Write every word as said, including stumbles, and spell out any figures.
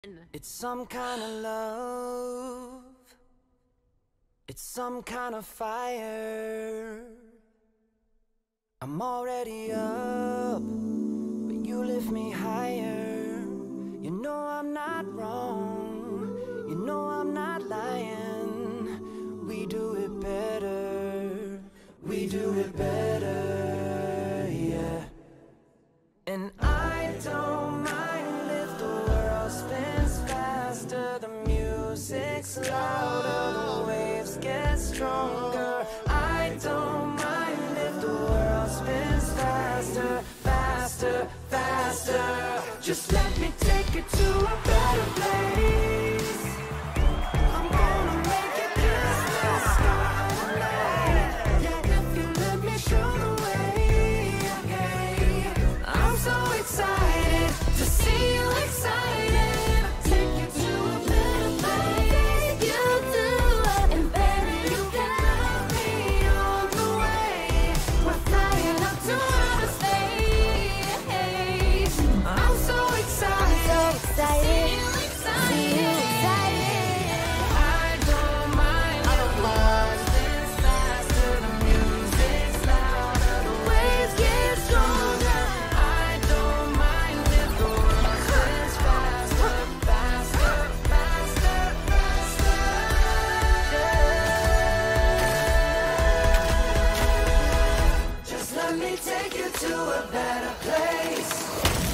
It's some kind of love. It's some kind of fire. I'm already up, but you lift me higher. You know I'm not wrong. You know I'm not lying. We do it better. We do it better, yeah. And I don't mind if the world spins faster, the music's louder, the waves get stronger. I don't mind if the world spins faster, faster, faster. Just let me take you to a better place. I'm gonna make it kiss the sky tonight. Yeah, if you let me show the way, okay. I'm so excited to see you excited. Take you to a better place. You do, and baby you can love me on the way. We're flying up to outer space. I'm so excited, so excited. See you excited. See you excited. I don't mind. I don't mind. It's faster, the music's louder, the waves get stronger. I don't mind if the world spins faster, faster, faster, faster. Yeah. Just let me take you to a better place.